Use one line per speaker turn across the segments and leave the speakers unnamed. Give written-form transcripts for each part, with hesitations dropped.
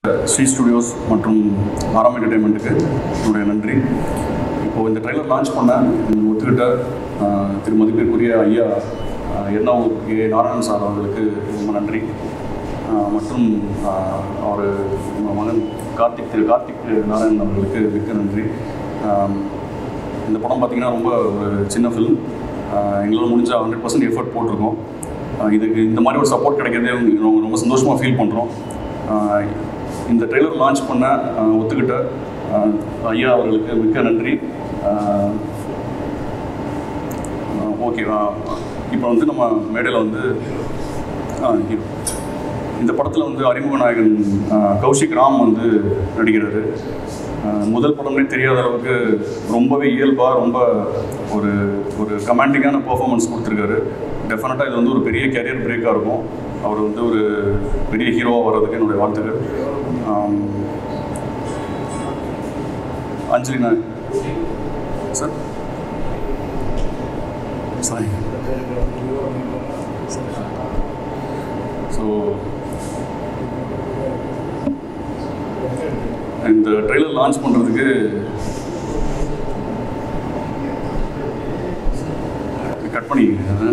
Sri studios மற்றும் ஆரம் என்டர்டைன்மெண்ட்டுக்கு என்னுடைய நன்றி. இப்போது இந்த ட்ரெய்லர் லான்ச் பண்ண ஒத்துக்கிட்ட திரு மதிப்பிற்குரிய ஐயா எர்ணாவூர் நாராயணன் சார் அவர்களுக்கு ரொம்ப நன்றி. மற்றும் அவர் மகன் திரு கார்த்திக் நாராயணன் அவர்களுக்கு மிக்க நன்றி. இந்த படம் பார்த்திங்கன்னா ரொம்ப ஒரு சின்ன ஃபிலிம். எங்களால் முடிஞ்ச 100% எஃபர்ட் போட்டிருக்கோம். இதுக்கு இந்த மாதிரி ஒரு சப்போர்ட் கிடைக்கிறதே ரொம்ப சந்தோஷமாக ஃபீல் பண்ணுறோம். இந்த ட்ரெய்லர் லான்ச் பண்ண ஒத்துக்கிட்ட ஐயா அவர்களுக்கு மிக்க நன்றி. ஓகே, இப்போ வந்து நம்ம மேடையில் வந்து இந்த படத்தில் வந்து அறிமுக நாயகன் கௌஷிக் ராம் வந்து நடிக்கிறாரு. முதல் படமே தெரியாத அளவுக்கு ரொம்பவே இயல்பாக ரொம்ப ஒரு ஒரு கமாண்டிங்கான பர்ஃபார்மன்ஸ் கொடுத்துருக்காரு. டெஃபினட்டாக இது வந்து ஒரு பெரிய கேரியர் பிரேக்காக இருக்கும். அவர் வந்து ஒரு பெரிய ஹீரோவாக வர்றதுக்கு என்னுடைய வாழ்த்துக்கள். Anjali sir sorry. ஸோ இந்த ட்ரெய்லர் லான்ச் பண்ணுறதுக்கு கட் பண்ணிங்க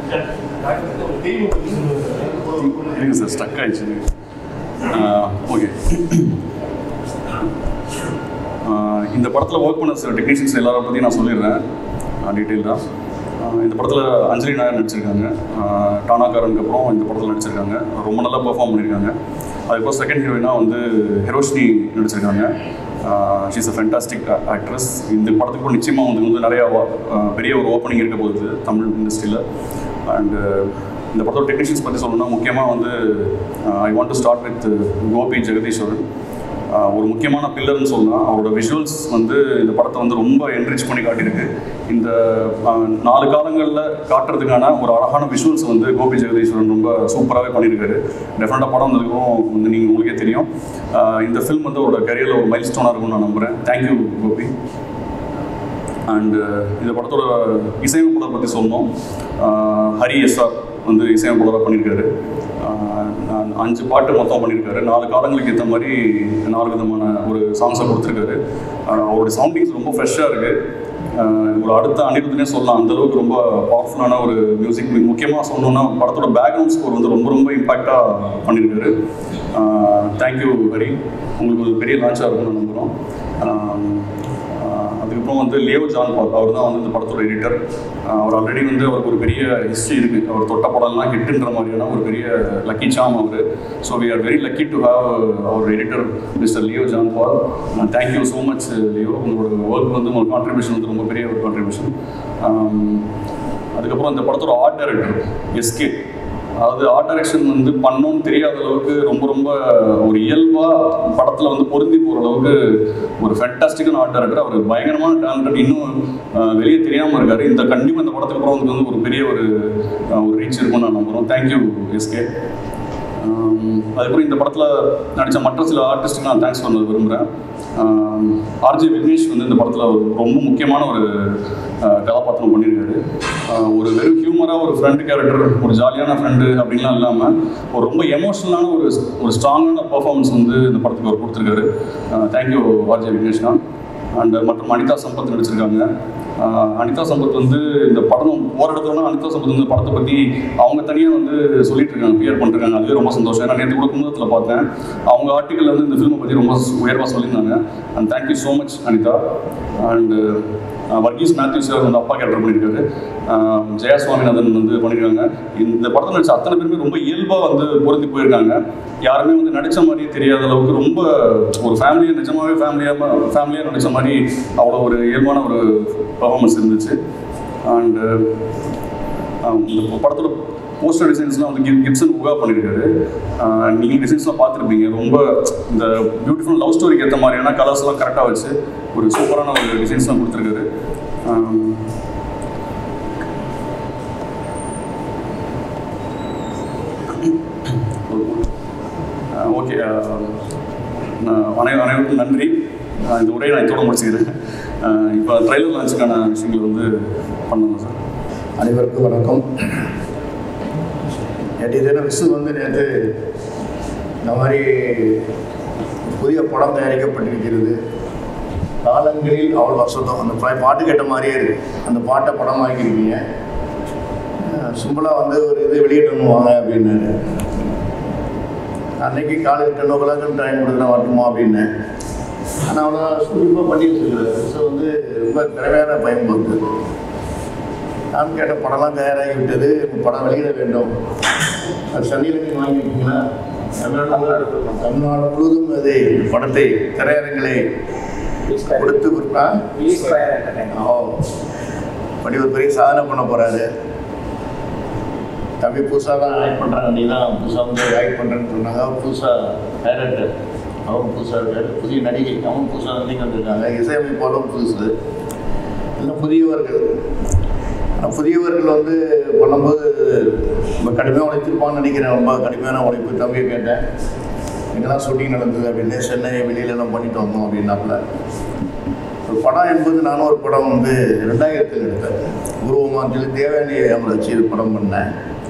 சார், ஸ்டக் ஆயிடுச்சு. ஓகே, இந்த படத்தில் ஒர்க் பண்ண சில டெக்னீஷியன்ஸ் எல்லாரும் பற்றி நான் சொல்லிடுறேன் டீட்டெயில்டாக. இந்த படத்தில் அஞ்சலி நாயர் நடிச்சிருக்காங்க. டானாக்காரனுக்கு அப்புறம் இந்த படத்தில் நடிச்சிருக்காங்க. ரொம்ப நல்லா பெர்ஃபார்ம் பண்ணியிருக்காங்க. அதுக்கப்புறம் செகண்ட் ஹீரோயினாக வந்து ஹிரோஷினி நடிச்சிருக்காங்க. She is a fantastic actress. இந்த படத்துக்கு கூட நிச்சயமாக வந்து நிறையா பெரிய ஒரு ஓப்பனிங் இருக்க போகுது தமிழ் இண்டஸ்ட்ரியில். அண்டு இந்த படத்தோட டெக்னீஷியன்ஸ் பற்றி சொல்லணும்னா முக்கியமாக வந்து I want to start with Gopi Jagadeeswaran. ஒரு முக்கியமான பில்லர்னு சொல்லலாம். அவரோட விஷுவல்ஸ் வந்து இந்த படத்தை வந்து ரொம்ப என்ரிச் பண்ணி காட்டியிருக்கு. இந்த 4 காலங்களில் காட்டுறதுக்கான ஒரு அழகான விஷுவல்ஸ் வந்து கோபி ஜெகதீஸ்வரன் ரொம்ப சூப்பராகவே பண்ணியிருக்காரு. டெஃபினட்டாக படம் வந்ததுக்கும் வந்து நீங்கள் உங்களுக்கே தெரியும். இந்த ஃபில்ம் வந்து அவரோட கரியரில் ஒரு மைல் ஸ்டோனாக இருக்கும்னு நான் நம்புகிறேன். தேங்க்யூ கோபி. அண்டு இந்த படத்தோட இசையமைப்பாளர் பற்றி சொன்னோம். ஹரி எஸ்ஆர் வந்து இசையமைப்பாளராக பண்ணியிருக்காரு. 5 பாட்டு மொத்தம் பண்ணியிருக்காரு. 4 காலங்களுக்கு ஏற்ற மாதிரி 4 விதமான ஒரு சாங்ஸை கொடுத்துருக்காரு. அவருடைய சவுண்டிங்ஸ் ரொம்ப ஃப்ரெஷ்ஷாக இருக்குது. ஒரு அடுத்த அனிருத்னே சொல்லலாம், அந்தளவுக்கு ரொம்ப பவர்ஃபுல்லான ஒரு மியூசிக். முக்கியமாக சொன்னோன்னா படத்தோட பேக்ரவுண்ட் ஸ்கோர் வந்து ரொம்ப ரொம்ப இம்பாக்டாக பண்ணியிருக்காரு. தேங்க்யூ ஹரி. உங்களுக்கு ஒரு பெரிய லான்ச்சாக இருக்கும்னு நம்புகிறோம். அதுக்கப்புறம் வந்து லியோ ஜான் பால், அவர் தான் வந்து இந்த படத்தோட எடிட்டர். அவர் ஆல்ரெடி வந்து அவருக்கு ஒரு பெரிய ஹிஸ்ட்ரி இருக்குது. அவர் தொட்ட படம்லாம் ஹிட்டுன்ற மாதிரியான ஒரு பெரிய லக்கி சாம் அவர். So we are very lucky to have அவர் editor mister Leo John Paul. Thank you so much Leo. உங்களோட ஒர்க் வந்து உங்களோட கான்ட்ரிபியூஷன் வந்து ரொம்ப பெரிய ஒரு கான்ட்ரிபியூஷன். அதுக்கப்புறம் இந்த படத்தோட ஆர்ட் டைரக்டர் எஸ்கே. அதாவது ஆர்ட் டைரக்ஷன் வந்து பண்ணோன்னு தெரியாத அளவுக்கு ரொம்ப ரொம்ப ஒரு இயல்பாக படத்தில் வந்து பொருந்தி போகிற அளவுக்கு ஒரு ஃபேண்டாஸ்டிக்கான ஆர்ட் டைரக்டர். அவர் பயங்கரமான டேலண்ட், இன்னும் வெளியே தெரியாமல் இருக்கார். இந்த கண்டிப்பாக இந்த படத்துக்கு அப்புறம் வந்து ஒரு பெரிய ஒரு ரீச் இருக்கும்னு நான் நம்புகிறோம். தேங்க்யூ எஸ்கே. அதுக்கப்புறம் இந்த படத்தில் நடித்த மற்ற சில ஆர்டிஸ்ட்டுக்கு நான் தேங்க்ஸ் பண்ண விரும்புகிறேன். ஆர்ஜே விக்னேஷ் வந்து இந்த படத்தில் ரொம்ப முக்கியமான ஒரு கதாபாத்திரம் பண்ணியிருக்காரு. ஒரு வெறும் ஹியூமராக ஒரு ஃப்ரெண்டு கேரக்டர், ஒரு ஜாலியான ஃப்ரெண்டு அப்படின்லாம் இல்லாமல் ஒரு ரொம்ப எமோஷ்னலான ஒரு ஸ்ட்ராங்கான பர்ஃபார்மன்ஸ் வந்து இந்த படத்துக்கு அவர் கொடுத்துருக்காரு. Thank you RJ விக்னேஷ்னா. அண்ட் மற்றும் அனிதா சம்பத் நடிச்சிருக்காங்க. அனிதா சம்பத் வந்து இந்த படம் ஓரிடத்துலனா அனிதா சம்பத் வந்து படத்தை பற்றி அவங்க தனியாக வந்து சொல்லிட்டு இருக்காங்க, பியர் பண்ணிருக்காங்க. அதுவே ரொம்ப சந்தோஷம். ஏன்னா நேற்று கூட குமுதத்தில் பார்த்தேன், அவங்க ஆர்டிக்கல் வந்து இந்த ஃபில்மை பற்றி ரொம்ப உயர்வாக சொல்லியிருந்தாங்க. And thank you so much Anitha. And Varghese Mathew sir வந்து அப்பா கேரக்டர் பண்ணியிருக்காரு. ஜெயா சுவாமிநாதன் வந்து பண்ணியிருக்காங்க. இந்த படத்தில் நடிச்ச அத்தனை பேருமே ரொம்ப இயல்பாக வந்து பொருந்தி போயிருக்காங்க. யாருமே வந்து நடித்த மாதிரியே தெரியாத அளவுக்கு ரொம்ப ஒரு ஃபேமிலியாக நிஜமாகவே ஃபேமிலியாக நடித்த மாதிரி அவ்வளோ ஒரு இயல்பான ஒரு பர்ஃபார்மன்ஸ் இருந்துச்சு. அண்டு இந்த படத்தோட போஸ்டர் டிசைன்ஸ்லாம் வந்து கிப்சன் உகா பண்ணியிருக்காரு. நீங்கள் டிசைன்ஸ்லாம் பார்த்துருப்பீங்க. ரொம்ப இந்த பியூட்டிஃபுல் லவ் ஸ்டோரிக்கு ஏற்ற மாதிரியான கலர்ஸ்லாம் கரெக்டாக வச்சு ஒரு சூப்பரான ஒரு டிசைன்ஸ்லாம் கொடுத்துருக்காரு. ஓகே, அனைவருக்கும் நன்றி. இந்த உரையை நான் இதோட முடிச்சுக்கிறேன். இப்போ ட்ரெய்லர் லான்ச்சுக்கான விஷயங்கள் வந்து பண்ணணும் சார்.
அனைவருக்கும் வணக்கம். நேற்று தினம் விசு வந்து நேற்று இந்த மாதிரி புதிய படம் தயாரிக்கப்பட்டிருக்கிறது. காலங்களில் அவள் வசந்தம். அந்த பாட்டு கேட்ட மாதிரியே இருக்குது. அந்த பாட்டை படம் ஆக்கியிருக்கீங்க. சிம்பிளாக வந்து ஒரு இது வெளியிடணும் வாங்க அப்படின்னாரு. அன்றைக்கி காலையில் 10 o'clock டைம் கொடுக்குறேன் வரணுமா அப்படின்னு. ஆனால் அவ்வளோ சுருப்பாக பண்ணி வச்சுருக்குறாரு. ஸோ வந்து ரொம்ப திறமையான பயன்படுது. நான் கேட்ட படம்லாம் தயாராகி விட்டது. படம் வெளியிட வேண்டும். அது சனியில் வாங்கிக்கிட்டீங்கன்னா தமிழ்நாடு முழுவதும் அதை படத்தை திரையரங்களை கொடுத்து கொடுப்பேன். அப்படி ஒரு பெரிய சாதனை பண்ண போகிறாரு. தம்பி புதுசாக தான் ஆக்ட் பண்ணுறாங்க. அன்றைக்கி தான் புதுசாக வந்து ஆக்ட் பண்ணுறேன்னு சொன்னாங்க. அவர் புதுசாக டைரக்டர், அவரும் புதுசாக இருக்காரு. புதிய நடிகை, அவரும் புதுசாக நடிகை வந்திருக்காங்க. இசையமைப்பாளரும் புதுசு. எல்லாம் புதியவர்கள். ஆனால் புதியவர்கள் வந்து பண்ணும்போது ரொம்ப கடுமையாக உழைத்திருப்பான்னு நினைக்கிறேன். ரொம்ப கடுமையான உழைப்பு. தம்பியை கேட்டேன், எங்கெல்லாம் ஷூட்டிங் நடந்தது அப்படின்னு. சென்னை வெளியிலலாம் பண்ணிட்டு வந்தோம் அப்படின்னாப்புல. ஒரு படம் என்பது நானும் ஒரு படம் வந்து 2000 எடுத்தேன். உருவமாக சொல்லி தேவயானி அவங்களை வச்சு படம் பண்ணேன்.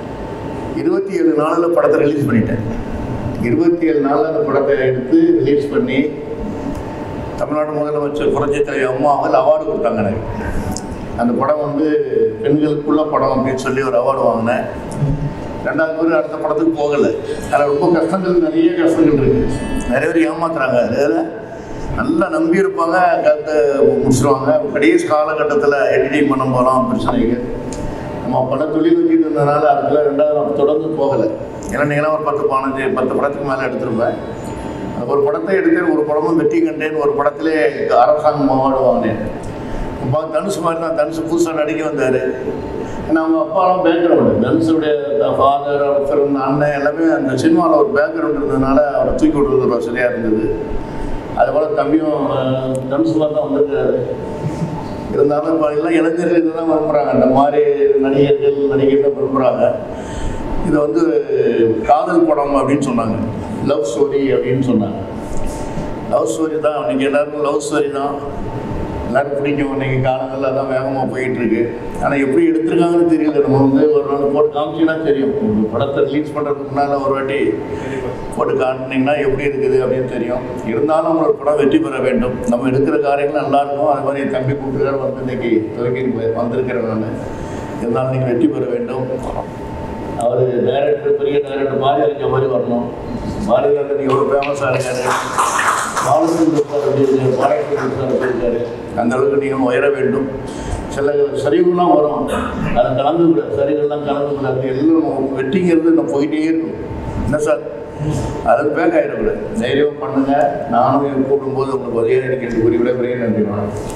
27 நாளில் படத்தை ரிலீஸ் பண்ணிட்டேன். 27 நாளில் அந்த படத்தை எடுத்து ரிலீஸ் பண்ணி தமிழ்நாடு முதலமைச்சர் புரட்சி தலைவி அம்மா அவர்கள் அவார்டு கொடுத்தாங்க எனக்கு. அந்த படம் வந்து பெண்களுக்குள்ள படம் அப்படின்னு சொல்லி ஒரு அவார்டு வாங்கினேன். 2வது முறை அடுத்த படத்துக்கு போகலை. அதில் ரொம்ப கஷ்டங்கள், நிறைய கஷ்டங்கள் இருக்குது. நிறைய பேர் ஏமாத்துறாங்க. அதில் நல்லா நம்பி இருப்பாங்க, கருத்தை முடிச்சிருவாங்க. கடைசி காலகட்டத்தில் எடிட்டிங் பண்ண போகலாம் பிரச்சனைகள். நம்ம பல தொழில் வச்சுட்டு இருந்ததுனால அதுக்குள்ள 2வது தொடர்ந்து போகலை. ஏன்னா நீங்களாம் ஒரு 10 படத்துக்கு மேலே எடுத்திருப்பேன். ஒரு படத்தை எடுத்தேன். ஒரு படமும் வெற்றி கண்டேன். ஒரு படத்திலே அரசாங்கம் அவார்டு வாங்கினேன். தனுஷ் மாதிரி தான். தனுஷ் புதுசாக நடிக்க வந்தார். ஏன்னா அவங்க அப்பாலாம் பேக்ரவுண்டு, தனுஷுடைய ஃபாதர், அவர் பிறந்த அண்ணன் எல்லாமே அந்த சினிமாவில் ஒரு பேக்ரவுண்ட் இருந்ததுனால அவரை தூக்கி விடுறது ஒரு வசதியாக இருந்தது. அதுபோல் தம்பியும் தனுஷ் மாதிரி தான் வந்திருக்காரு. இருந்தாலும் இப்போ எல்லாம் இளைஞர்கள் இதை தான் விரும்புகிறாங்க. அந்த மாதிரி நடிகர்கள் விரும்புகிறாங்க. இதை வந்து காதல் படம் அப்படின்னு சொன்னாங்க. லவ் ஸ்டோரி அப்படின்னு சொன்னாங்க. லவ் ஸ்டோரி தான். இன்றைக்கி எல்லாருக்கும் லவ் ஸ்டோரி தான் எல்லாருக்கும் பிடிக்கும். இன்றைக்கி காலங்களில் தான் வேகமாக போயிட்டுருக்கு. ஆனால் எப்படி எடுத்துருக்காங்கன்னு தெரியல. நம்ம வந்து ஒரு நாள் போட்டு காமிச்சிங்கன்னா தெரியும். படத்தை ரிலீஸ் பண்ணுறதுக்கு முன்னால் ஒரு வாட்டி போட்டு காட்டினீங்கன்னா எப்படி இருக்குது அப்படின்னு தெரியும். இருந்தாலும் நம்மளோட படம் வெற்றி பெற வேண்டும். நம்ம எடுக்கிற காரியங்கள் நல்லாயிருக்கும். அது மாதிரி தம்பி கூப்பிட்டுக்கார வந்து இன்றைக்கி துவக்கி வந்திருக்கிறேன் நான். இருந்தாலும் நீங்கள் வெற்றி பெற வேண்டும். அவர் டைரக்டர், பெரிய டைரக்டர் பாரதியார் இருக்க மாதிரி வரணும். பாரதியார் எவ்வளோ ஃபேமஸாக இருக்காரு. பாலச்சந்திர சார் எப்படி இருக்காரு, பாலச்சந்திர சார் எப்படி இருக்காரு. அந்த அளவுக்கு நீங்கள் உயர வேண்டும். சில சரிவுலாம் வரும், அதை கலந்துக்கூடாது. சரிகள்லாம் கலந்துக்கூடாது. எல்லாம் வெட்டிங்கிறது நம்ம போயிட்டே இருக்கும். என்ன சார், அது பேக் ஆகிடக்கூடாது. தைரியமாக பண்ணுங்கள். நானும் கூப்பிடும்போது உங்களுக்கு உதவியாக இருக்கிறது குறிப்பிட பெரிய நன்றி.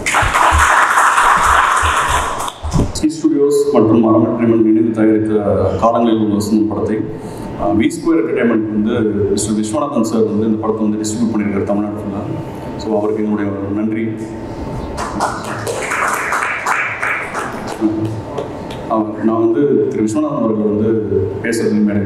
ஸ்டுடியோஸ் மற்றும் அரம் என்டர்டைன்மெண்ட் இணைந்து தயாரித்த காலங்களில் அவள் வசந்தம் படத்தை V2 என்டர்டைன்மெண்ட் வந்து மிஸ்டர் விஸ்வநாதன் சார் வந்து இந்த படத்தை வந்து டிஸ்ட்ரிபியூட் பண்ணியிருக்காரு தமிழ்நாடு ஃபுல்லாக. ஸோ அவருக்கு என்னுடைய நன்றி. நான் வந்து திரு விஸ்வநாதன் அவர்கள் வந்து பேசுறது மேலே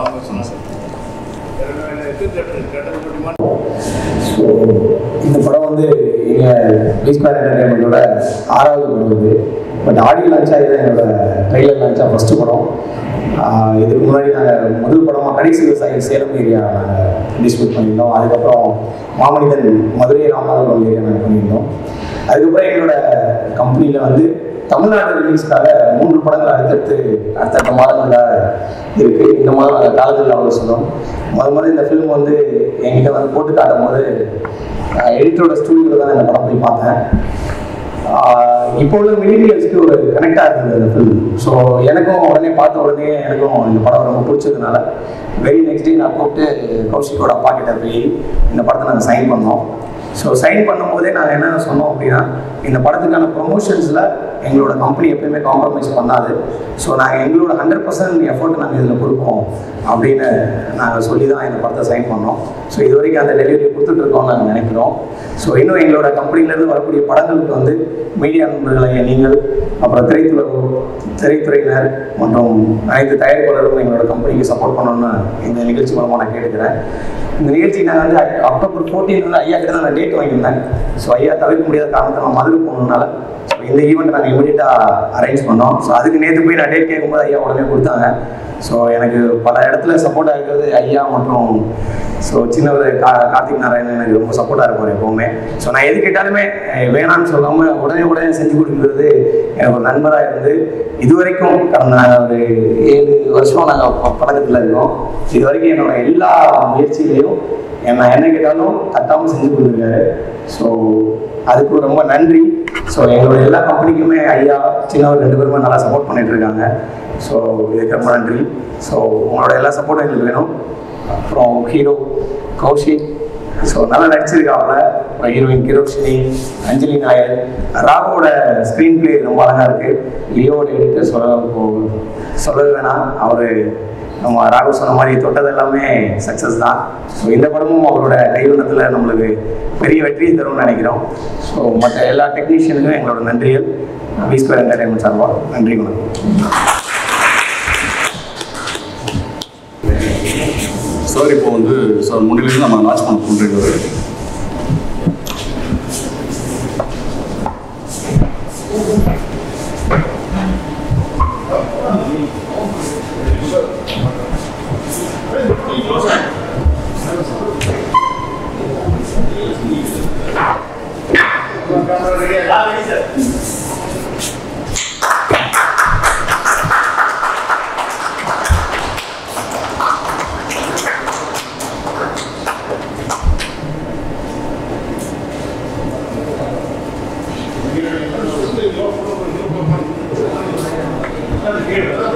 இந்த படம் வந்து எங்கள் V2 என்டர்டைன்மெண்ட்டோட 6வது படம் இது. பட் ஆடியோ லான்ச்சாக இது என்னோட ட்ரெய்லர் லான்ச்சாக ஃபஸ்ட்டு படம். இதுக்கு முன்னாடி நாங்கள் முதல் படமாக கடைசி விவசாயி சேலம் ஏரியா நாங்கள் டிஸ்ட்ரிபியூட் பண்ணியிருந்தோம். அதுக்கப்புறம் மாமனிதன் மதுரை ராமநாதபுரம் ஏரியா நாங்கள் பண்ணியிருந்தோம். அதுக்கப்புறம் எங்களோட கம்பெனியில் வந்து தமிழ்நாடு ரிலீஸ்க்காக 3 படங்கள் அடுத்தடுத்த மாதங்களாக இருக்குது. இந்த மாதம் நாங்கள் காலங்களில் அவ்வளோ சொன்னோம். முதல்ல இந்த ஃபிலிம் வந்து என்கிட்ட வந்து போட்டு காட்டும் போது எடிட்டரோட ஸ்டூடியோவில் தான் இந்த படம் போய் பார்த்தேன். இப்போ உள்ள மில்லினியல்ஸ்க்கு ஒரு கனெக்டாக இருந்தது அந்த ஃபிலிம். ஸோ எனக்கும் உடனே பார்த்த உடனே எனக்கும் இந்த படம் ரொம்ப பிடிச்சதுனால வெரி நெக்ஸ்ட் டே நான் கூப்பிட்டு கௌஷிக்கோட அப்பா கிட்ட போய் இந்த படத்தை நாங்கள் சைன் பண்ணோம். ஸோ சைன் பண்ணும்போதே நாங்கள் என்ன சொன்னோம் அப்படின்னா, இந்த படத்துக்கான ப்ரொமோஷன்ஸில் எங்களோட கம்பெனி எப்பயுமே காம்ப்ரமைஸ் பண்ணாது. ஸோ நாங்கள் எங்களோட 100% எஃபோர்ட் நாங்கள் இதில் கொடுப்போம் அப்படின்னு நாங்கள் சொல்லி தான் இந்த படத்தை சைன் பண்ணோம். ஸோ இது வரைக்கும் அந்த டெலிவரி கொடுத்துட்ருக்கோம்னு நாங்கள் நினைக்கிறோம். ஸோ இன்னும் எங்களோட கம்பெனிலேருந்து வரக்கூடிய படங்களுக்கு வந்து மீடியா நண்பர்களை நீங்கள், அப்புறம் திரைத்துறையினர் மற்றும் அனைத்து தயாரிப்பாளர்களும் எங்களோட கம்பெனிக்கு சப்போர்ட் பண்ணணும்னு இந்த நிகழ்ச்சி மூலமாக நான் கேட்டுக்கிறேன். இந்த நிகழ்ச்சி நான் வந்து October 14 ஐயா கிட்ட தான் நான் டேட் வாங்கியிருந்தேன். ஸோ ஐயா தவிர்க்க முடியாத காரணத்தை நான் மதுரை போகணுன்னால இந்த ஈவெண்ட் நாங்கள் இமீடியட்டாக அரேஞ்ச் பண்ணோம். ஸோ அதுக்கு நேற்று போய் நான் டேட் கேட்கும்போது ஐயா உடனே கொடுத்தாங்க. ஸோ எனக்கு பல இடத்துல சப்போர்ட்டாக இருக்கிறது ஐயா மற்றும் ஸோ சின்னவர் கார்த்திக் நாராயணன் எனக்கு ரொம்ப சப்போர்ட்டாக இருப்பார் எப்போவுமே. ஸோ நான் எது கேட்டாலுமே வேணான்னு சொல்லாமல் உடனே செஞ்சு கொடுக்குறது எனக்கு ஒரு நண்பராக இருந்து இது வரைக்கும் கடந்த ஒரு 7 வருஷம் நாங்கள் பழக்கத்தில் இருக்கோம். இது வரைக்கும் என்னோட எல்லா முயற்சியிலையும் நான் என்ன கேட்டாலும் தட்டாமல் செஞ்சு கொடுத்துருக்காரு. ஸோ அதுக்கு ரொம்ப நன்றி. ஸோ எங்களோட எல்லா கம்பெனிக்குமே ஐயா சின்னவர் 2 பேருமே நல்லா சப்போர்ட் பண்ணிட்டு இருக்காங்க. ஸோ இதுக்கு ரொம்ப நன்றி. ஸோ உங்களோட எல்லா சப்போர்ட்டும் எங்களுக்கு வேணும். அப்புறம் ஹீரோ கௌஷிக் ஸோ நல்லா நடிச்சிருக்காங்க. அப்புறம் ஹீரோயின் கிரோஷினி, அஞ்சலி நாயர், ராகுவோட ஸ்க்ரீன் பிளே ரொம்ப அழகாக இருக்குது. லியோட எடுத்து சொல்லவே வேணாம். அவர் நம்ம ராகு சொன்ன மாதிரி தொட்டது எல்லாமே சக்ஸஸ் தான். ஸோ இந்த படமும் அவரோட கைவண்ணத்தில் நம்மளுக்கு பெரிய வெற்றியை தரும்னு நினைக்கிறோம். ஸோ மற்ற எல்லா டெக்னீஷியனுக்கும் எங்களோட நன்றிகள் வீஸ்கொயர் என்டர்டைன்மெண்ட் சார்பாக நன்றி.
சார் இப்போ வந்து சார் முன்னிலையில் நம்ம லான்ச் பண்ண கொண்டிருக்கிறது
Here.